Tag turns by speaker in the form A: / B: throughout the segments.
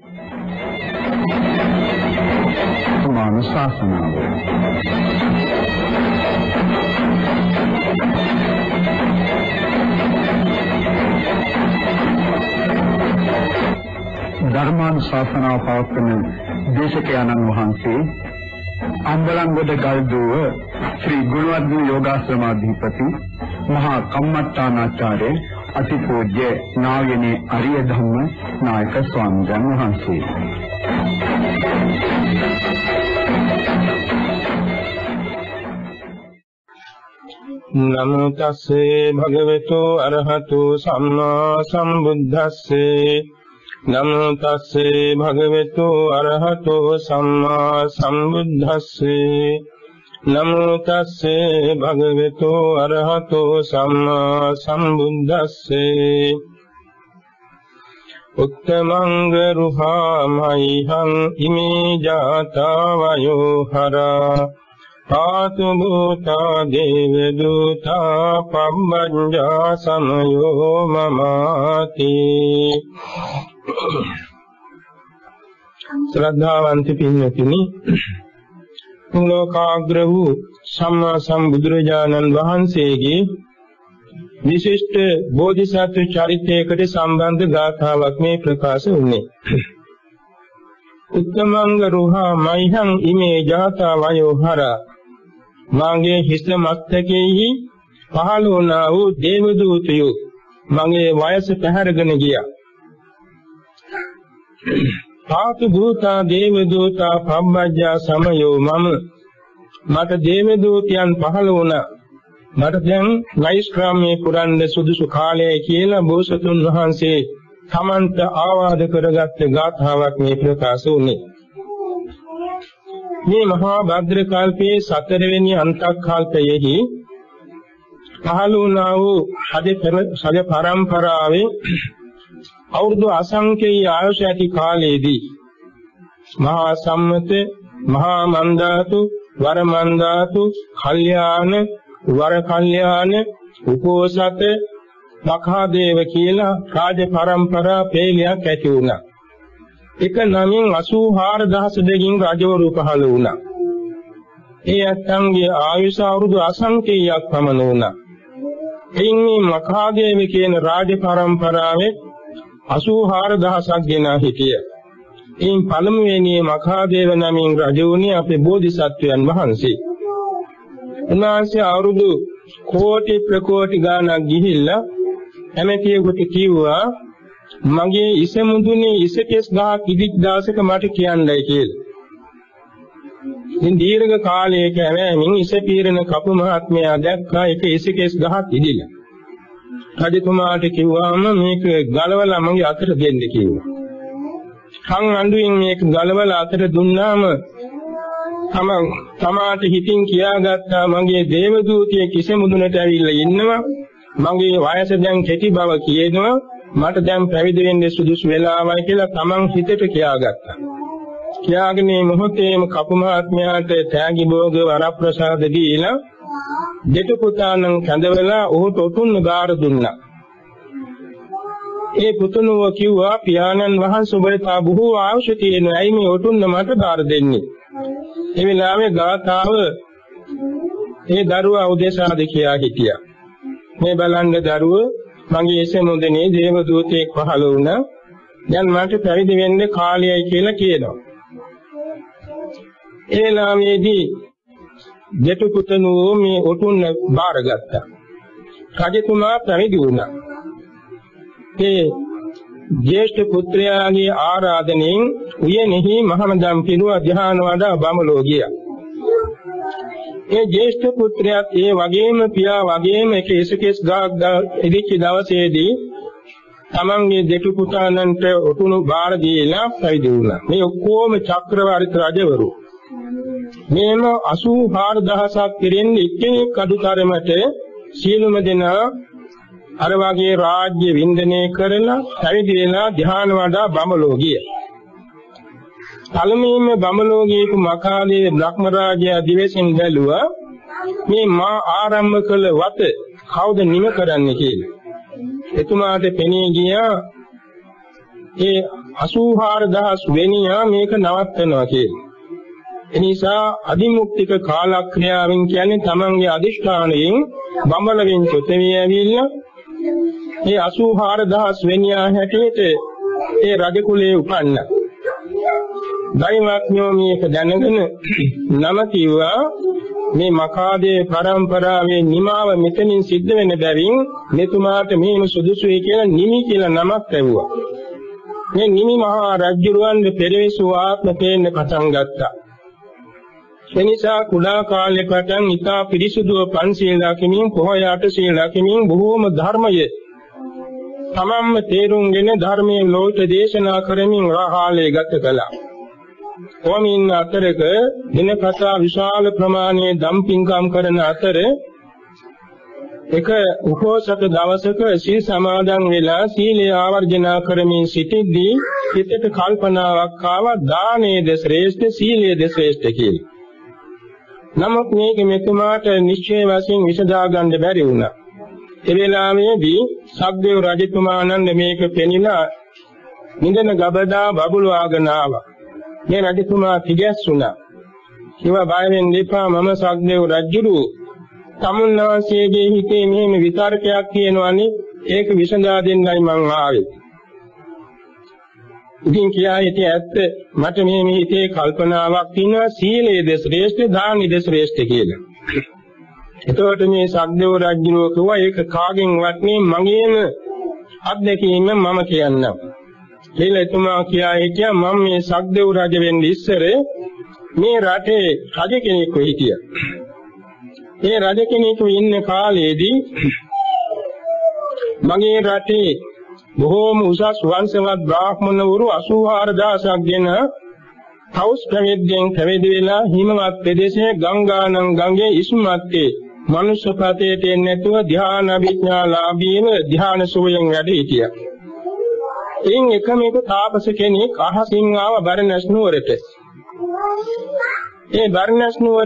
A: මානසාසනාව ධර්මානුශාසනාව පවත්වන දේශකයන්න් වහන්සේ අම්බලන්ගොඩ ගල්දුව ශ්‍රී ගුණවර්ධන යෝගාශ්‍රමාධිපති මහා කම්මට්ටානාචාර්ය අතිපූජ්‍ය නායනේ අරිය ධම්ම නායක ස්වාමීන් වහන්සේ.
B: නමෝ තස්සේ භගවතු අරහතු සම්මා සම්බුද්දස්සේ නමෝ තස්සේ භගවතු අරහතු සම්මා සම්බුද්දස්සේ නමෝ තස්සේ භගවතු අරහතු සම්මා සම්බුද්දස්සේ උත්තමංග රුහාමයිහං ඉමේ ජාතා වයෝ හරා පාතු භූතා දේව දූතා පබ්බංජා සමයෝ මමාති. ශ්‍රද්ධාවන්ත පින්වත්නි, ලෝකාග්‍ර වූ සම්මා සම්බුදුරජාණන් වහන්සේගේ විශිෂ්ට බෝධිසත්ව චරිතයකට සම්බන්ධ ගාථාවක් මේ ප්‍රකාශ වුණේ. උත්තමංග රුහා මයිහං ඉමේ ජාතා වයෝ හරා, මාගේ හිස මස්තකෙහි පහළ වුණා වූ දේවදූතයෝ මගේ වයස පැහැරගෙන ගියා. පාතු භූතා දේවදූතා පබ්බජ්ජා සමයෝ මට දේවදූතයන් පහළ වුණා. මට දැන් නෛෂ්ක්‍රාම්‍ය පුරන්න සුදුසු කාලයයි කියලා බෝසතුන් වහන්සේ තමන්ට ආවාද කරගත් ගාථාවක් මේ ප්‍රකාශ වුණේ. මේ මහා භද්‍ර කල්පයේ 4 වෙනි අන්තක් කල්පයේහි පහළ වුණා වූ සජ පරම්පරාවේ අවුරුදු අසංඛ්‍යයි ආයුෂ ඇති කාලයේදී මහා සම්මත, මහා මන්දාතු, වර මන්දාතු, කල්යාණ, වර කල්යාණ, උපෝසත, මඛාදේව කියලා රාජ පරම්පරා පෙළයක් ඇති වුණා. එක නමින් 84000කින් රජවරු පහළ වුණා. ඒ ඇත්තන්ගේ ආයුෂ අවුරුදු අසංඛ්‍යයක් පමණ වුණා. එයින් මේ මඛාදේව කියන රාජ පරම්පරාවේ 84000ක් ගෙනා හිටිය. එයින් පළමුවෙනි මඛාදේව නමින් රජ වුණේ අපේ බෝධිසත්වයන් වහන්සේ. උන්වහන්සේ අවුරුදු කෝටි ප්‍රකෝටි ගණනක් ගිහිල්ලා එමෙතියෙකුට කිව්වා මගේ ඉස මුදුනේ ඉසකෙස් ගහක් ඉදික් දාසක මට කියන්නයි කියලා. ඉතින් දීර්ඝ කාලයක ඇවෑමින් ඉස පීරන කපු මහත්මයා දැක්කා එක ඉසකෙස් ගහක් ඉදිලා. රජතුමාට කිව්වාම මේක ගලවලා මගේ අතට දෙන්න කිව්වා. කන් අඬුවෙන් මේක ගලවලා අතට දුන්නාම තමාට හිතින් කියාගත්තා මගේ දේවදූතිය කිස මුදුනට ඇවිල්ලා ඉන්නවා. මගේ වයස දැන් කෙටි බව කියනවා. මට දැන් පැවිදි වෙන්න සුදුසු වෙලාවයි කියලා තමන් හිතට කියාගත්තා. කියාගෙන මේ මොහොතේම කපු මහත්මයාට තෑගි භෝග වරප්‍රසාද දීලා දෙතු පුතාණන් කැඳවලා ඔහුට ඔටුන්න බාර දුන්නා. ඒ පුතුණුව කිව්වා පියාණන් වහන්සේ ඔබට තා බොහෝ ආයුෂ තියෙනවා. ඇයි මේ ඔටුන්න මට බාර දෙන්නේ? ඒ වෙලාවේ ගාථාව ඒ දරුවා උදෙසාද කියා හිටියා. මේ බලන්න දරුවෝ මගේ එසමුදනේ දේවදූතයෙක් පහළ වුණා. දැන් මට පැවිදි වෙන්න කාලයයි කියලා කියනවා. ඒ ලාමේදී දෙතු පුතණුව මේ ඔටුන්න බාරගත්තා. රජතුමා පැවිදි වුණා. ඒ ජේෂ්ඨ පුත්‍රයාගේ ආරාධනෙන් උයනෙහි මහමදම් පිරුව ධ්‍යාන වඩා බඹලෝ ගියා. ඒ ජේෂ්ඨ පුත්‍රයාත් ඒ වගේම පියා වගේම එක ඉසකෙස් ගහක් ඉදිච්ච දවසේදී තමන්ගේ දෙතු පුතාණන්ට ඔටුනු බාර දීලා පැවිදි වුණා. මේ ඔක්කොම චක්‍රවර්ති රජවරු. මේම 84000ක් කෙරෙන්නේ එක්කෙනෙක් අඩුතරමට සියලුම දෙනා අර වගේ රාජ්‍ය වින්දනය කරලා පැවිදි වෙලා ධ්‍යාන වඩා බඹලෝ ගියා. පළමුවෙන්ම බඹලෝ ගියපු මඛාදේව බ්‍රහ්ම රාජයා දිවසින් බැලුවා මේ මා ආරම්භ කළ වත කවුද නිම කරන්නේ කියලා. එතුමාට පෙනී ගියා ඒ 84000 වෙනියා මේක නවත්තනවා කියලා. එනිසා අදිමුක්තික කාලක්‍රියාවෙන් කියන්නේ තමන්ගේ අදිෂ්ඨානයෙන් බඹලෙන් චොතවිය ඇවිල්ලා මේ 84000 වෙනියා හැටියට ඒ රජ කුලයේ උපන්නා. දෛවඥෝ මේක දැනගෙන නම කිව්වා මේ මකාදේ පරම්පරාවේ නිමාව මෙතනින් සිද්ධ වෙන බැවින් මෙතුමාට මේම සුදුසුයි කියලා නිමි කියලා නමක් ලැබුවා. මේ නිමි මහා රජුරවන්ගේ පෙරවිසු ආත්ම පේන්න පටන් ගත්තා. එනිසා කුඩා කාලේ පටන් ඉතා පිරිසුදුව පන්සිල් රැකීමෙන් පොහොය අටසිල් රැකීමෙන් බොහෝම ධර්මයේ තමන්ම තේරුම්ගෙන ධර්මයේ ලෝක දේශනා කරමින් රාහාලේ ගත කළා. කොමින් අතරක දිනපතා විශාල ප්‍රමාණයේ දම්පින්කම් කරන අතර එක උපෝසත දවසක සීල් සමාදන් වෙලා සීලය ආවර්ජනා කරමින් සිටිද්දී හිතට කල්පනාවක් ආවා දානයේද ශ්‍රේෂ්ඨ සීලයේද ශ්‍රේෂ්ඨ කියලා. නමුත් මේක මෙතුමාට නිශ්චය වශයෙන් විසඳා ගන්න බැරි වුණා. ඒ වෙලාවේදී සක්දේව රජතුමාණන් මේක පෙනිලා නිදන ගබඩා බබළුවාගෙන ආවා. මේ රජතුමා තිගැස්සුණා. කිව්වා බය වෙන්න එපා මම සක්දේව රජුරු තමුන්නාංශයේ හිතේ මෙහෙම විතර්කයක් තියෙනවනේ ඒක විසඳා දෙන්නයි මං ආවේ. ඉතින් කියා හිටිය ඇත්ත මට මේ හිතේ කල්පනාවක් තියෙනවා සීලයේද ශ්‍රේෂ්ඨ දානෙද ශ්‍රේෂ්ඨ කියලා. එතකොට මේ සක්දේව රජුරෝ කිව්වා ඒක කාගෙන්වත් නෙමෙයි මගේම අත්දැකීම මම කියන්නම්. එතුමා කියා හිටියා මම මේ සක්දේව රජ වෙන්න ඉස්සර මේ රටේ රජ කෙනෙක් හිටියා. ඒ රජ කෙනෙකු ඉන්න කාලේදී මගේ රටේ බොහෝම උසස් වංශවත් බ්‍රාහ්මණවරු 84000ක් දෙන තවුස් ප්‍රවේදයෙන් පැවිදි වෙලා හිමවත් ප්‍රදේශයේ ගංගානම් ගඟේ ඉස්මත්තේ මනුෂ්‍ය ප්‍රතේට එන්නේ නැතුව ධ්‍යාන අභිඥාලාභීව ධ්‍යාන සෝයෙන් වැඩ හිටියා. එයින් එකම එක තාපස කෙනෙක් අහසින් ආව බරණැස් නුවරට. ඒ බරණැස් නුවර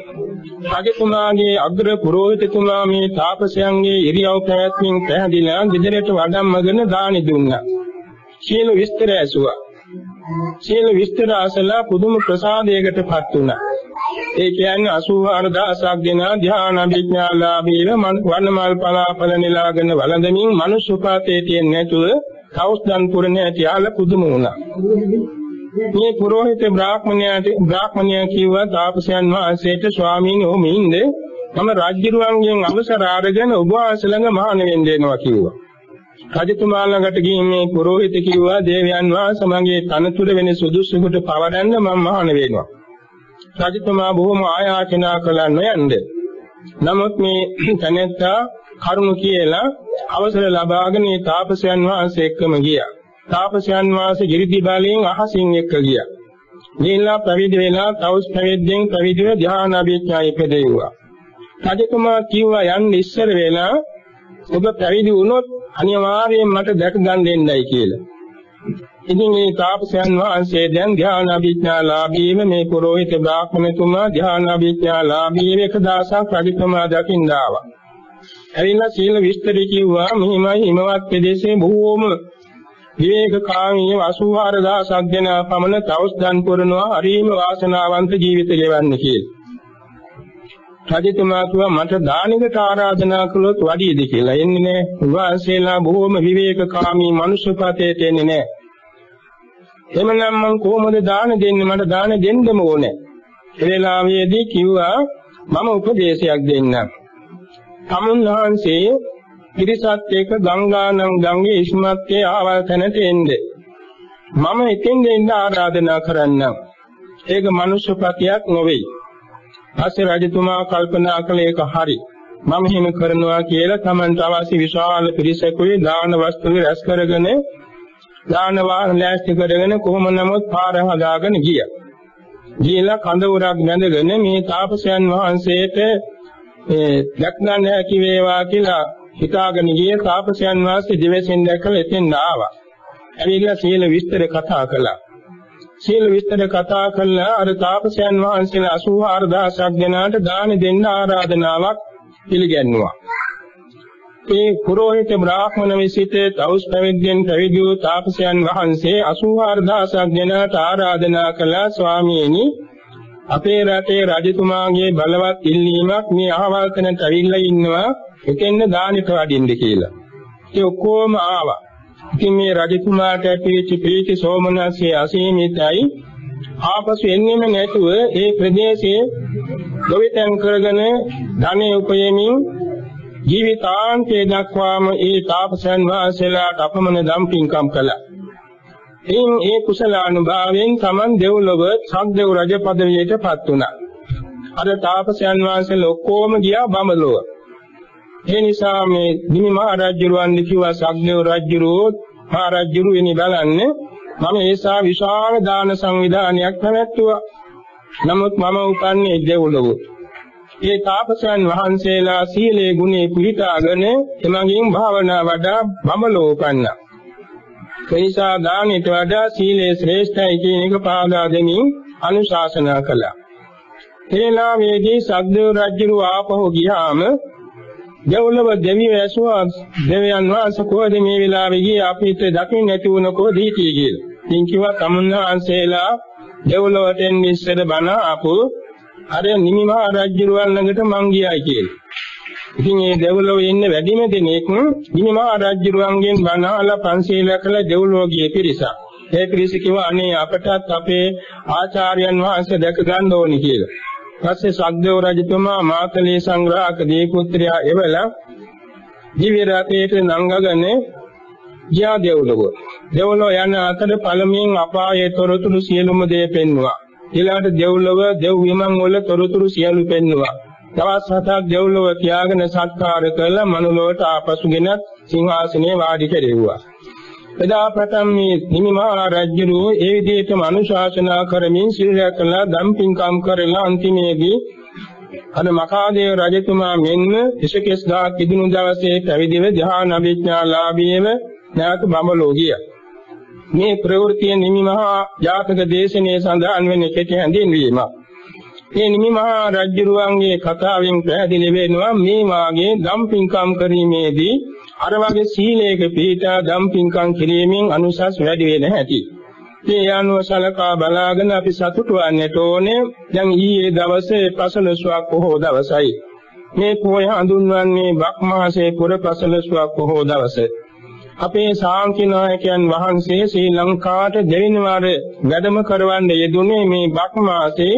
B: රජතුමාගේ අග්‍ර පුරෝහිතතුමා මේ තාපසයන්ගේ ඉරියව් පැවැත්මෙන් පැහැදිලා ගෙදරට වඩම්මගෙන දානි දුන්නා. සීල විස්තර ඇසුවා. සීල විස්තර අසලා පුදුම ප්‍රසාදයකටපත් වුණා. ඒ කියන්නේ 84000ක් දෙන ධ්‍යාන අභිඥාලාභීව වර්ණමල් පලාපල නිලාගෙන වළඳමින් මනුෂ්‍ය පාතේ තියෙන්නේ නැතුව කෞස්දන් පුරණ ඇතියාල පුදුම වුණා. මේ පුරෝහිත බ්‍රාහ්මණයා කිව්වා තාපසයන් වහන්සේට ස්වාමීන් වහන්සේ මම රජුරුවන්ගෙන් අවසර අරගෙන ඔබ වහන්සේ ළඟ මහාන වෙන්න එනවා කිව්වා. රජතුමා ළඟට ගිහින් මේ පුරෝහිත කිව්වා දේවයන් වහන්සේ මගේ තනතුර වෙන සුදුසුකට පවරන්න මම මහාන වෙනවා. රජතුමා බොහොම ආයාචනා කළා නොයන්ද. නමුත් මේ තැනැත්තා කරුණ කියලා අවසර ලබාගෙන මේ තාපසයන් වහන්සේ එක්කම ගියා. තාපසයන් වහන්සේ ගිරිදි බලයෙන් අහසින් එක්ක ගියා. ගිහිල්ලා පැවිදි වෙලා තවුස් පැවිද්දෙන් පැවිදිව ධ්‍යාන අභිඥා ඉපදෙව්වා. රජතුමා කිව්වා යන්න ඉස්සර වෙලා ඔබ පැවිදි වුණොත් අනිවාර්යයෙන් මට දැක ගන්න දෙන්නයි කියලා. ඉතින් මේ තාපසයන් වහන්සේ දැන් ධ්‍යාන අභිඥාලාභීව මේ පුරෝහිත බ්‍රාහ්මණතුමා ධ්‍යාන අභිඥාලාභීව 1000ක් රජතුමා දකින්න ආවා. ඇවිල්ලා සීල විස්තර කිව්වා මෙහිමයි හිමවත් ප්‍රදේශයේ බොහෝම විවේකකාමී 84000ක් දෙන පමණ තවුස් දන් පුරනවා හරිම වාසනාවන්ත ජීවිත ගෙවන්න කියලා. රජතුමා කිව්වා මට දානෙකට ආරාධනා කළොත් වඩියද කියලා. එන්නේ නැහැ. උන්වහන්සේලා බොහෝම විවේකකාමී මනුෂ්‍යපතේට එන්නේ නැහැ. එමනම් මම කොහොමද දාන දෙන්නේ? මට දාන දෙන්නම ඕනේ. ඒ වෙලාවේදී කිව්වා මම උපදේශයක් දෙන්නම්. තමුන්වහන්සේ පිරිසත් එක්ක ගංගානම් ගඟේ ඉස්මත්තේ ආවල් තැනට එන්නේ. මම එතෙන් දෙන්න ආරාධනා කරන්නම්. ඒක මනුෂ්‍යපතියක් නොවේ. පස්සේ රජතුමා කල්පනා කළේ ඒක හරි. මම හිම කරනවා කියලා Tamanට අවශ්‍ය විශාල පිරිසකුයි දාන වස්තු රැස් කරගෙන දාන වාහන ලෑස්ති කරගෙන කොහොම නමුත් පාර හදාගෙන ගියා. ගියලා කඳවුරක් බැඳගෙන මේ තාපසයන් වහන්සේට දැක්නන්න හැකි වේවා කියලා හිතාගෙන ගියේ තාපසයන් වහන්සේ දිවසින් දැකලා එතෙන් ආවා. ඇවිල්ලා සීල විස්තර කතා කළා. සීල විස්තර කතා කළා අර තාපසයන් වහන්සේලා 84000ක් දෙනාට දාන දෙන්න ආරාධනාවක් පිළිගන්නවා. ඒ පුරෝහිත බ්‍රාහ්මණ විසිත තවුස් පැවිද්දෙන් පැවිදි වූ තාපසයන් වහන්සේ 84000ක් දෙනාට ආරාධනා කළා ස්වාමීනි අපේ රටේ රජතුමාගේ බලවත් ඉල්ලීමක් මේ අහවල් තැනට ඇවිල්ලා ඉන්නවා එතෙන්ද දානෙට වඩින්න කියලා. ඒ ඔක්කොම ආවා. ඉතින් මේ රජතුමාට ඇතිවෙච්ච ප්‍රීති සෝමනස්සේ අසීමිතයි. ආපසු එන්නෙම නැතුව ඒ ප්‍රදේශයේ ගොවිතැන් කරගෙන ධනෙ උපයමින් ජීවිතාන්තය දක්වාම ඒ තාපසයන් වහන්සේලාට අපමණ දම්පින්කම් කළා. එයින් ඒ කුසලානුභාවයෙන් තමන් දෙව්ලොව සක්දෙව් රජ පදවියට පත් වුණා. අර තාපසයන් වහන්සේලා ඔක්කොම ගියා බඹලොව. ඒ නිසා මේ නිමි මහ රජුරුවන් කිව්වා සක්දෙව් රජුරෝ මහ රජුරු වෙනි බලන්නේ මම ඒසා විශාල දාන සංවිධානයක් පැවැත්තුවා. නමුත් මම උපන්නේ දෙව්ලොව. ඒ තාපසයන් වහන්සේලා සීලේ ගුණේ පිළිපදාගෙන එමගින් භාවනා වඩා බඹලොව උපන්නා. ඒ නිසා දානෙට වඩා සීලේ ශ්‍රේෂ්ඨයි කියන එක පාදා දෙමින් අනුශාසනා කළා. තේලාවේදී සක්දෙව් රජුරු ආපහු ගියාම දෙව්ලොව දෙවියෝ ඇසුවා දෙවියන් වහන්සේ කොහෙද මේ වෙලාවේ ගියේ අපිට දකින්න නැති වුණ කොහෙද හිටියේ කියලා. ඉතින් කිව්වා තමුන්වහන්සේලා දෙව්ලොවට එන්න ඉස්සර බණ ආපු අර නිමි මහ රජුරුවන් ළඟට මං ගියයි කියලා. ඉතින් මේ දෙව්ලොවේ ඉන්න වැඩිම දෙනෙක් නිමි මහ රජුරුවන්ගෙන් බණ අහලා පන්සීල කළ දෙව්ලොව ගිය පිරිසක්. ඒ පිරිස කිව්වා අනේ අපටත් අපේ ආචාර්යයන් වහන්සේ දැක ගන්න ඕනි කියලා. පස්සේ සක්දෙව් රජතුමා මාතලේ සංග්‍රහක දීපුත්‍රයා එවලා දිව්‍ය රථයට නංගගෙන ගියා දෙව්ලොව. දෙව්ලොව යන අතර පළමුවෙන් අපායේ තොරතුරු සියලුම දේ පෙන්වුවා. ඊළඟට දෙව්ලොව දෙව් විමන් වල තොරතුරු සියලු පෙන්වුවා. දවස් 7ක් දෙව්ලොව තියාගෙන සත්කාර කළා මනුලොවට ආපසුගෙන සිංහාසනේ වාඩි කෙරෙව්වා. එදා පටන් මේ නිමි මහ රජුරු ඒ විදිහටම අනුශාසනා කරමින් සිල් රැකලා දම්පින්කම් කරලා අන්තිමේදී අර මකාදේව රජතුමා මෙන්න ඉසකෙස් ගාක් ඉදුණු දවසේ පැවිදිව ධ්‍යාන අභිඥාලාභීව නැවත බඹලෝ ගියා. මේ ප්‍රවෘත්තිය නිමි මහ ජාතක දේශනේ සඳහන් වෙන කෙටි හැඳින්වීමක්. මේ නිමි මහ රජුරුවන්ගේ කතාවෙන් පැහැදිලි වෙනවා මේ වාගේ දම්පින්කම් කිරීමේදී අර වගේ සීලයක පිළිපදා දම්පින්කම් කිරීමෙන් අනුසස් වැඩි වෙන හැටි. මේ අනුව සලකා බලාගෙන අපි සතුටු වන්නට ඕනේ. දැන් ඊයේ දවසේ 15ක් පොහොව දවසයි. මේ පොය හඳුන්වන්නේ බක් මාසයේ පුර 15ක් පොහොව දවස. අපේ ශාන්තිනායකයන් වහන්සේ ශ්‍රී ලංකාවට දෙවෙනි වාර වැඩම කරවන්න යෙදුනේ මේ බක් මාසයේ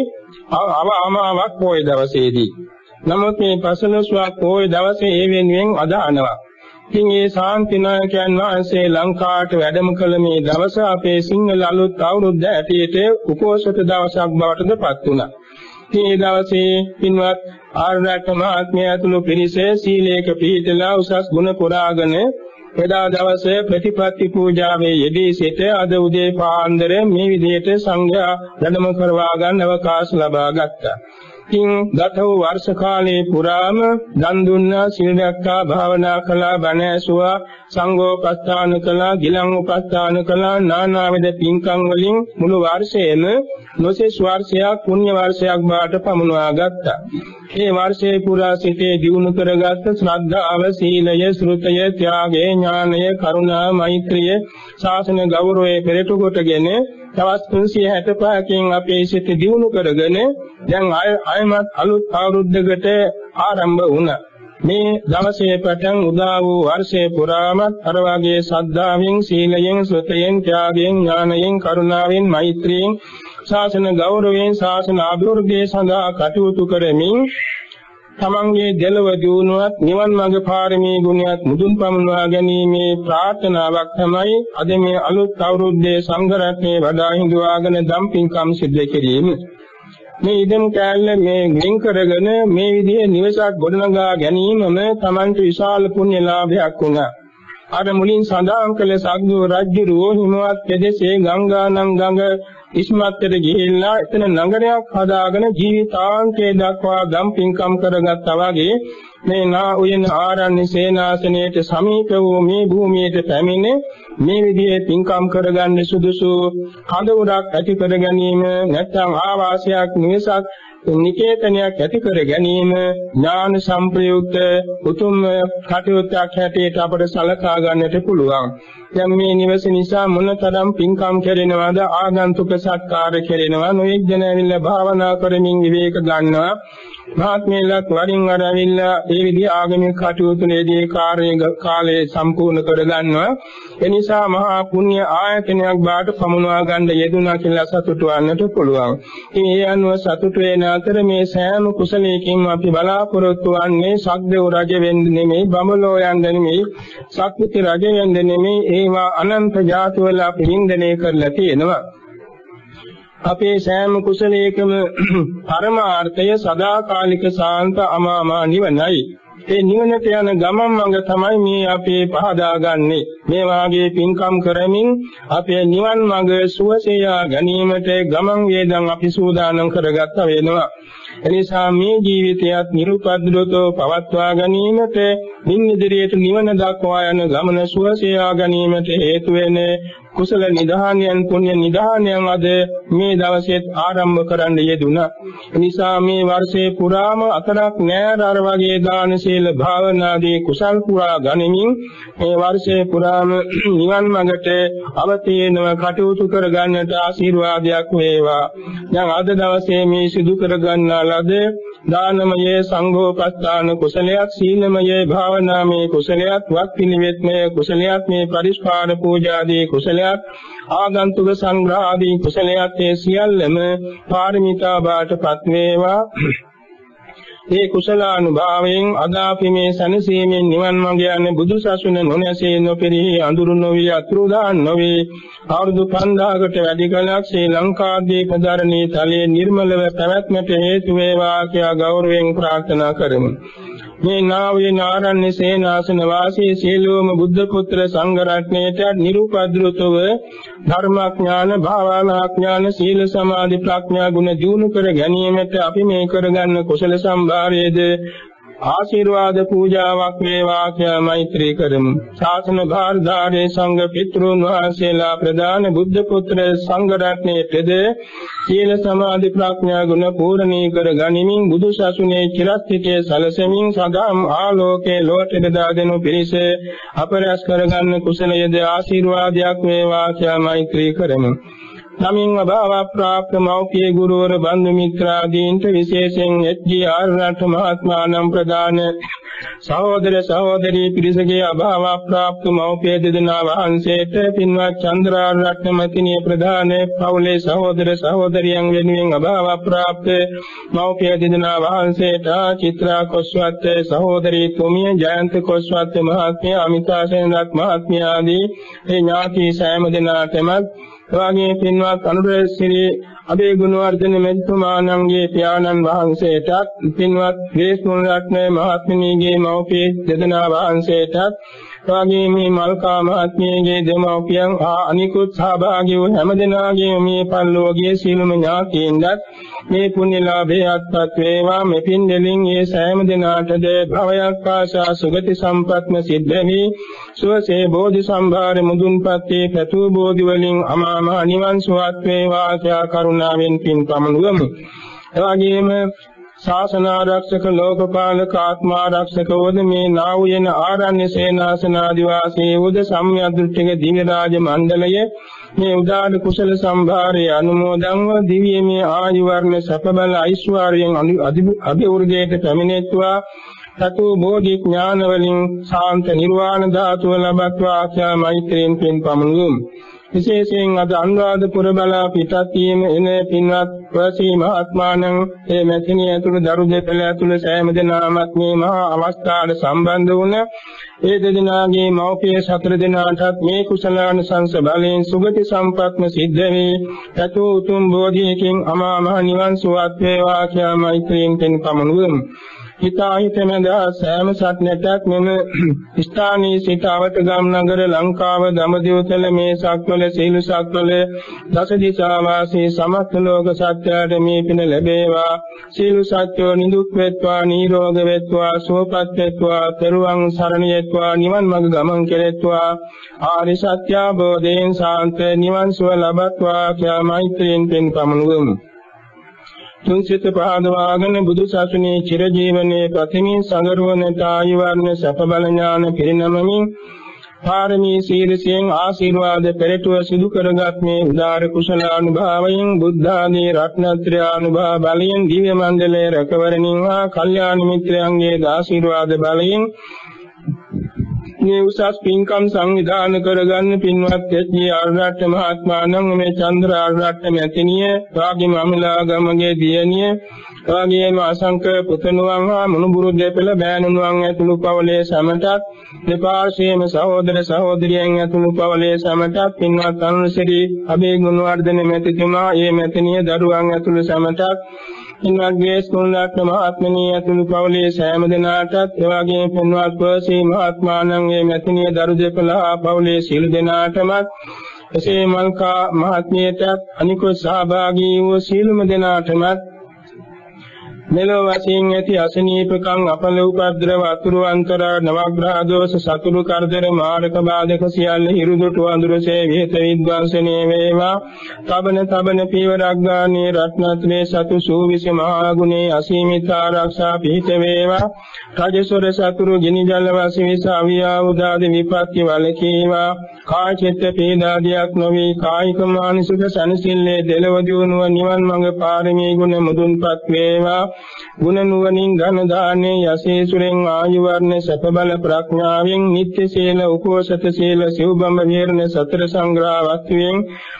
B: අමාවක් පොය දවසේදී. නමුත් මේ 15ක් පොය දවසේ ඒ වෙනුවෙන් අදහනවා. ඉතින් මේ ශාන්තිනායකයන් වහන්සේ ලංකාවට වැඩම කළ මේ දවස අපේ සිංහල අලුත් අවුරුද්ද ඇටියට උපෝසත දවසක් බවට පත් වුණා. මේ දවසේ පින්වත් ආර්යරත්න මහත්මයා ඇතුළු පිරිස සීලයක පිළිපදලා උසස් ගුණ පුරාගෙන එදා දවසේ ප්‍රතිපත්ති පූජාවේ යෙදී සිට අද උදේ පාන්දර මේ විදිහට සංඝයා වැඩම කරවා ගන්න අවකාශ ලබා ගත්තා. ඉතින් ගත වූ වර්ෂ කාලයේ පුරාම දන් දුන්නා, සිල් රැක්කා, භාවනා කළා, බණ ඇසුවා, සංඝෝපස්ථාන කළා, ගිලන් උපස්ථාන කළා, නානාවිද පින්කම් වලින් මුළු වර්ෂයේම නොසෙස් වර්ෂයක් පුණ්‍ය වර්ෂයක් බවට පමුණවා ගත්තා. මේ වර්ෂයේ පුරා සිටේ දිනු කරගත් ශ්‍රද්ධාව, සීලය, ශ්‍රුතය, ත්‍යාගය, ඥානය, කරුණා, මෛත්‍රිය, ශාසන ගෞරවයේ පෙරටු කොටගෙන දවස් 365කින් අපේ සිත දිනු කරගෙන දැන් ආයමත් අලුත් අවුරුද්දකට ආරම්භ වුණා. මේ දවසේ පටන් උදා වූ වර්ෂයේ පුරාම අර වාගේ ශ්‍රද්ධාවෙන්, සීලයෙන්, ශ්‍රුතයෙන්, ත්‍යාගයෙන්, ඥානයෙන්, කරුණාවෙන්, මෛත්‍රියෙන්, ශාසන ගෞරවයෙන්, ශාසන අභිවෘද්ධිය සඳහා කටයුතු කරමින් තමන්ගේ දෙලව දියුණුවත් නිවන් මාර්ග පාරමී ගුණයත් මුදුන් පමුණවා ගැනීමේ ප්‍රාර්ථනාවක් තමයි අද මේ අලුත් අවුරුද්දේ සංඝ රත්නයේ වඩා හිඳුවාගෙන දම්පින්කම් සිද්ධ කිරීම. මේ ඉදම් කැලල මේ ගෙන් කරගෙන මේ විදිහේ නිවසක් ගොඩනගා ගැනීමම තමන්ට විශාල පුණ්‍ය ලාභයක් වුණා. අර මුලින් සඳහන් කළ සක්දු රජුරෝ හිමවත් ප්‍රදේශයේ ගංගානම් ගඟ ඉස්මත්තට ගිහිල්ලා එතන නගරයක් හදාගෙන ජීවිතාන්තය දක්වා දම්පින්කම් කරගත්තා වගේ මේ නා උයන ආරණ්‍ය සේනාසනයේ සමීප වූ මේ භූමියට පැමිණ මේ විදිහේ පින්කම් කරගන්න සුදුසු කඳවුරක් ඇති කර ගැනීම නැත්නම් ආවාසයක් නිවසක් නිකේතනයක් ඇති කර ගැනීම ඥාන සම්ප්‍රයුක්ත උතුම් කටයුත්තක් හැටියට අපට සලකා ගන්නට පුළුවන්. දැන් මේ නිවස නිසා මොනතරම් පින්කම් කෙරෙනවද, ආගන්තුක සත්කාර කෙරෙනවා, නොයෙක් දෙනා ඇවිල්ලා භාවනා කරමින් විවේක ගන්නවා. මහත්මයලත් වරින් වර ඇවිල්ලා ඒ විදිහ ආගමික කටයුතුලේදී කාලය සම්පූර්ණ කර ගන්නවා. ඒ නිසා මහා පුණ්‍ය ආයතනයක් බාට පමුණවා ගන්න යෙදුණා කියලා සතුටු වන්නට පුළුවන්. ඉතින් ඒ අනුව සතුටු වෙන අතර මේ සෑම කුසලයකින් අපි බලාපොරොත්තු වන්නේ සක්දේව රජ වෙන්න නෙමෙයි, බඹලෝ යන්න නෙමෙයි, සක්විති රජ වෙන්න නෙමෙයි, ඒවා අනන්ත ජාතිවල අපි වින්දනය කරලා තියෙනවා. අපේ සෑම කුසලයකම පරමාර්ථය සදාකාලික සාන්ත අමාමා නිවනයි. ඒ නිවනට යන ගමන් මඟ තමයි මේ අපේ පහදාගන්නේ. මේ වාගේ පින්කම් කරමින් අපේ නිවන් මඟ සුවසේ යා ගැනීමට ගමන් වේදන් අපි සූදානම් කරගත්ත වෙනවා. එනිසා මේ ජීවිතයත් නිරුපද්‍රවතෝ පවත්වා ගැනීමට මින් ඉදිරියට නිවන දක්වා යන ගමන සුවසේ යා ගැනීමට හේතු වෙන කුසල නිධානයන් පුණ්‍ය නිධානයන් අද මේ දවසේත් ආරම්භ කරන්න යෙදුණා. එනිසා මේ වර්ෂයේ පුරාම අතරක් නෑර අර වගේ දාන සීල භාවනාදී කුසල් පුරා ගනිමින් මේ වර්ෂයේ පුරාම නිවන් මඟට අවතීනව කටයුතු කර ගන්නට ආශිර්වාදයක් වේවා. දැන් අද දවසේ මේ සිදු කර ගන්නා ලද දානමය සංඝෝපස්ථාන කුසලයක්, සීලමය භාවනාමය කුසලයක්, වත් පිළිවෙත්මය කුසලයක්, මේ පරිස්කාර පූජාදී කුසලයක්, ආගන්තුක සංග්‍රහ ආදී කුසලයක් ඒ සියල්ලම පාරමිතා බාටපත් වේවා. ඒ කුසලානුභාවයෙන් අද අපි මේ සනසීමෙන් නිවන් මඟ යන්නේ බුදු සසුන නොනැසී නොපෙරී අඳුරු නොවි අතුරුදාන් නොවි අවුරුදු 5000කට වැඩි කලක් ශ්‍රී ලංකාද්වීප ධරණී තලයේ නිර්මලව පැවැත්මට හේතු වේවා කියා ගෞරවයෙන් ප්‍රාර්ථනා කරමු. මේ නාවයේ ආරණ්‍ය සේනාසන වාසී සීලෝම බුද්ධ පුත්‍ර සංඝ රත්නයට නිරුපද්‍රතව ධර්මඥාන, භාවනාඥාන, සීල සමාධි ප්‍රඥා ගුණ දියුණු කර ගැනීමට අපි මේ කරගන්න කුසල සම්භාරයේද ආශිර්වාද පූජාවක් වේවා කියා මෛත්‍රී කරමු. ශාසන භාරධාරී සංඝ පිතෘන් වහන්සේලා ප්‍රදාන බුද්ධ පුත්‍ර සංඝ රත්නයේද සීල සමාධි ප්‍රඥා ගුණ පූර්ණී කර ගනිමින් බුදු සසුනේ චිරස්ථිතේ සලසමින් සදාම් ආලෝකේ ලෝකෙට දාදෙනු පිණිස අපරස් කරගන්න කුසලයේද ආශිර්වාදයක් වේවා කියා මෛත්‍රී කරමු. නමින් අභාව ප්‍රාප්ත මෞඛ්‍ය ගුරුවර බන්දු මිත්‍රාදීන්ට විශේෂයෙන් එච්.ජී.ආර්. රට මහත්මයාණන් ප්‍රදාන සහෝදර සහෝදරී පිරිසගේ අභාව ප්‍රාප්ත මෞඛ්‍ය දෙදෙනා වහන්සේට පින්වත් චන්ද්‍රා රත්නමතිනිය ප්‍රදාන පවුලේ සහෝදර සහෝදරියන් වෙනුවෙන් අභාව ප්‍රාප්ත මෞඛ්‍ය දෙදෙනා වහන්සේට චිත්‍රා කොස්වත්ත සහෝදරී තුමිය, ජයන්ත කොස්වත්ත මහත්මිය, අමිතා සේනරත් මහත්මිය ආදී ඒ ඥාති සෑම දෙනාටම එවාගේ පින්වත් අනුරශ්‍රී අබේ ගුණවර්ධන මෙතුමාණන්ගේ පියාණන් වහන්සේටත්, පින්වත් වේස්මුණ රත්න මහත්මියගේ මව්පිය දෙදෙනා වහන්සේටත්, එවාගේ මේ මල්කා මහත්මියගේ දෙමව්පියන් අනිකුත් සහභාගී වූ හැම දෙනාගේම මේ පල්ලෝගේ සීලම ඥාතීන්වත් මේ පුණ්‍ය ලාභයේ අත්පත් වේවා. මෙපින් දෙලින් මේ සෑම දිනාටද භවයක් ආශා සුගති සම්පත්ම සිද්ධ වී සුවසේ බෝධි සම්භාර මුදුන්පත් වේ පැතු බෝධි වලින් අමාම නිවන් සුවත් වේවා කියා කරුණාවෙන් පින් පමුණුවමු. එවාගෙම ශාසන ආරක්ෂක, ලෝකපාලක, ආත්මාරක්ෂක වූ මේ නා වූ යන ආරණ්‍ය සේනාසන ආදිවාසී වූ සම්්‍යදෘෂ්ටික දිව්‍ය රාජ මණ්ඩලය මේ උදාන කුසල සම්භාරයේ අනුමෝදන්ව දිව්‍යමය ආයු වර්ණ සැප බල ඓශ්වර්යයෙන් අභිවෘද්ධියට පැමිණෙත්වා සතු බෝධි ඥාන වලින් ශාන්ත නිර්වාණ ධාතුව ලබත්වා ආශා මෛත්‍රියෙන් පින් පමුණුවමු. විශේෂයෙන් අද අනුරාධපුර බලා පිටත් වීම එන පින්වත් වසී මහත්මයාණන් මේ මෙතනිය ඇතුළු දරු දෙපළ ඇතුළු සෑම දෙනාමත් මේ මහා අවස්ථාවට සම්බන්ධ වුණ ඒ දෙදෙනාගේ මව්පිය සතර දෙනාටත් මේ කුසලානුසංස බලයෙන් සුගති සම්පත්ම සිද්ධ වේ. සතු උතුම් බෝධියකින් අමා මහ නිවන් සුවත් වේවා කියා මෛත්‍රියෙන් පින් පමුණුවමු. හිතාහිතමද සෑම සත්‍යයක් මෙම ස්ථානයේ සිට අවතගම් නගර, ලංකාව, දඹදිවතල, මේ සක්වල, සීල සක්වල, දස දිසා වාසී සමස්ත ලෝක සත්‍ය සත්‍යයට මේ පින ලැබේවා. සියලු සත්‍යෝ නිදුක් වෙත්වා, නිරෝග වෙත්වා, සුවපත් වෙත්වා, තෙරුවන් සරණ යෙත්වා, නිවන් මඟ ගමන් කෙරෙත්වා. ආරි සත්‍ය අවබෝධයෙන් සාන්ත නිවන් සුව ලබත්වා කියා මෛත්‍රියෙන් පින් පමුණුවමු. තුන්සිත පහදවාගෙන බුදු සසුනේ චිරජීවනයේ ප්‍රතිමී සංගරුවනට ආයු වර්ණ සැප බල ඥාන පිරිනමමින් පාරමී සීලයෙන් ආශිර්වාද පෙරටුව සිදු කරගත් මේ උදාර කුසලානුභාවයෙන් බුද්ධ ආදී රත්නත්‍රය අනුභව බලයෙන් දිව්‍ය මණ්ඩලයේ රැකවරණින් හා කල්යාණ මිත්‍රයන්ගේ ආශිර්වාද බලයෙන් මේ උසස් පින්කම් සංවිධානය කරගන්න පින්වත් එච්.ජී. ආරණ්‍ය මහත්මයාණන් මේ චන්ද්‍ර ආරණ්‍ය මැතිණිය, රාගි මමලා ගමගේ දියණිය, රාගියේම අසංක පුතණුවන් හා මුණුබුරු දෙපළ බෑණුවන් ඇතුළු පවුලේ සමටත්, දෙපාර්ශ්වයේම සහෝදර සහෝදරියන් ඇතුළු පවුලේ සමටත්, පින්වත් අනුශරි අබේ ගුණවර්ධන මැතිතුමා, ඒ මැතිණිය දරුවන් ඇතුළු සමටත්, පින්වත් ග්‍රේස් කුණාරත්න මහත්මණිය ඇතුළු පවුලේ සෑම දෙනාටත්, එවාගේ පින්වත් පර්සී මහත්මයාණන් මේ මැතිණිය දරු දෙපළ හා පවුලේ සියලු දෙනාටම, එසේ මල්කා මහත්මියටත් අනිකුත් සහභාගී වූ සියලුම දෙනාටම මෙලොව වශයෙන් ඇති අසනීපකම් අපල උපද්‍රව අතුරු අන්තර නවග්‍රහ දෝෂ සතුරු කරදර මාරක බාධක සියල්ල හිරුදුට වඳුරසේ විහෙත විද්වාංශනේ වේවා. තබන පීවරක් ගානේ රත්නත්‍රේ සතු සූවිසි මහා ගුණේ අසීමිත ආරක්ෂා පිහිට වේවා. රජසොර සතුරු ගිනි ජල වශයෙන් අවියා උදාද විපත්ති වලකීවා. කාය චිත්ත පීඩාදියක් නොවේ. කායික මානසික සනසිල්ලේ දෙලව දියුණුව නිවන් මඟ පාරමී ගුණ මුදුන්පත් වේවා. ගුණ නුවණින් ධන දානේ යසීසුරෙන් ආයු වර්ණ සැප බල ප්‍රඥාවෙන් නිත්‍ය සීල උපෝසත සීල සිව්බඹ විහරණ සතර සංග්‍රහ වස්තුවෙන්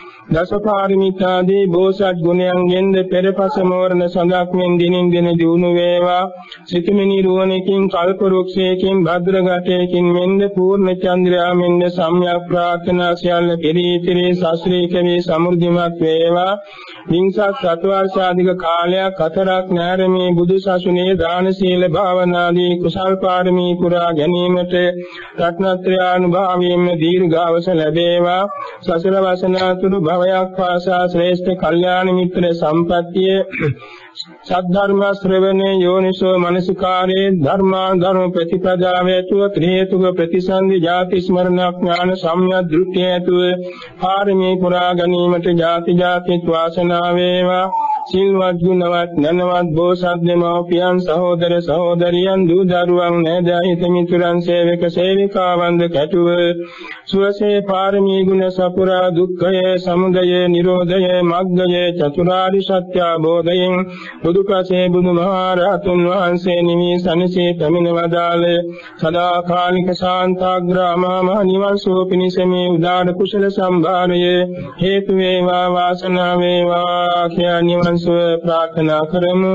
B: දසපාරමිතාදී බෝසත් ගුණයන්ගෙන්ද පෙරපස මෝරණ සඳක්ෙන් දිනින් දින දියුණු වේවා. සිතමිනි රුවණකින් කල්ප වෘක්ෂයකින් භද්‍ර ගටයකින් මෙන්ද පූර්ණ චන්ද්‍රයා මෙන්ද සම්‍යක් ප්‍රාර්ථනා සියල්ල පිරිතිරි ශාස්ත්‍රීය වේ සමෘද්ධිමත් වේවා. විංසත් සත්වර්ෂාධික කාලයක් අතරක් නැරමේ බුදු සසුනේ දාන සීල භාවනාදී කුසල් පාරමී පුරා ගැනීමට රත්නත්‍රානුභාවයෙන් දීර්ඝාස ලැබේවා. සසල වසනාතුරු භවයක් පාසා ශ්‍රේෂ්ඨ කල්යාණ මිත්‍ර සම්පත්තිය සද්ධර්ම ශ්‍රවණේ යෝනිසෝ මනසිකාරේ ධර්මානුධර්ම ප්‍රතිපදාවේතුව ත්‍රිහේතුක ප්‍රතිසන්දි ජාති ස්මරණ ඥාන සම්‍යක් දෘෂ්ටියේතුව පාරමී පුරා ගැනීමට ජාති වාසනා වේවා. සිල්වත් ගුණවත් ධනවත් බෝසත් දෙමව්පියන් සහෝදර සහෝදරියන් දූ දරුවන් නෑදෑයිත මිතුරන් සේවක සේවිකාවන්ද කැටුව සුවසේ පාරමී ගුණ සපුරා දුක්ඛය සමුදය නිරෝධය මග්ගය චතුරාර්ය සත්‍ය අවබෝධයෙන් බුදුපසේ බුදුමහරහතුන් වහන්සේ නිමි සනසේ පැමිණ වදාළ සදාකාලික ශාන්තාග්‍රාමා මහ නිවන් සුව පිණිස මේ උදාර කුසල සම්භාරය හේතු වේවා වාසනාව වේවා කියා නිවන් සුව ප්‍රාර්ථනා කරමු.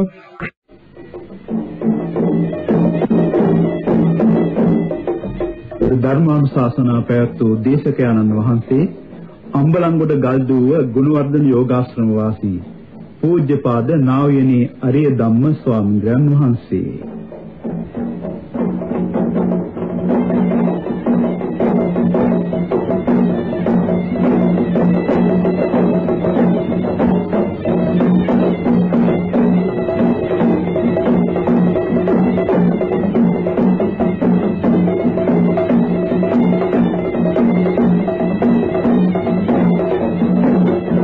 A: ධර්මානුශාසනා පැවැත්වූ දේශකයන්න් වහන්සේ අම්බලන්ගොඩ ගල්දුව ගුණවර්ධන යෝගාශ්‍රම වාසී පූජ්‍යපාද නා වූ අරිය ධම්ම ස්වාමීන් වහන්සේ